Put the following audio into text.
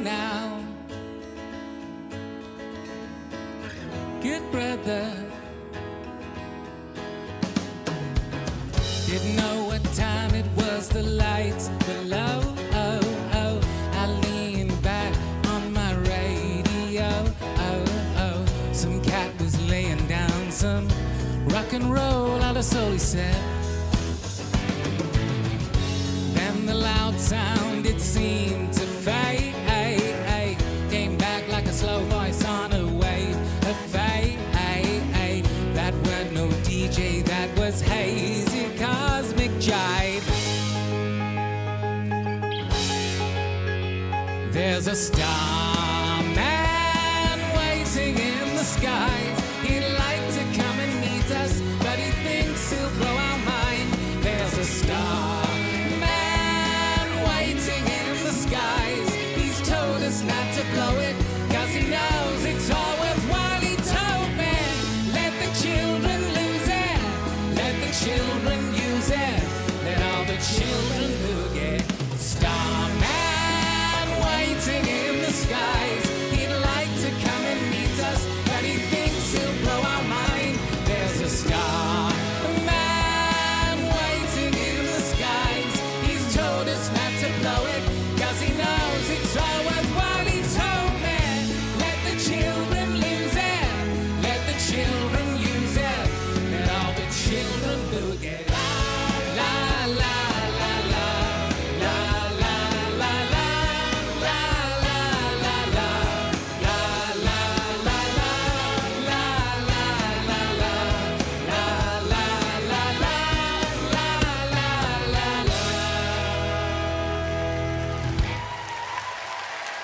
now. Good brother. Didn't know what time it was, the lights were low. Oh, oh, I leaned back on my radio. Oh, oh, some cat was laying down some rock and roll out of soul, he said. Then the loud sound, it seemed to fade. Came back like a slow voice on a wave of fade. That weren't no DJ, that was hazy cosmic jive. There's a star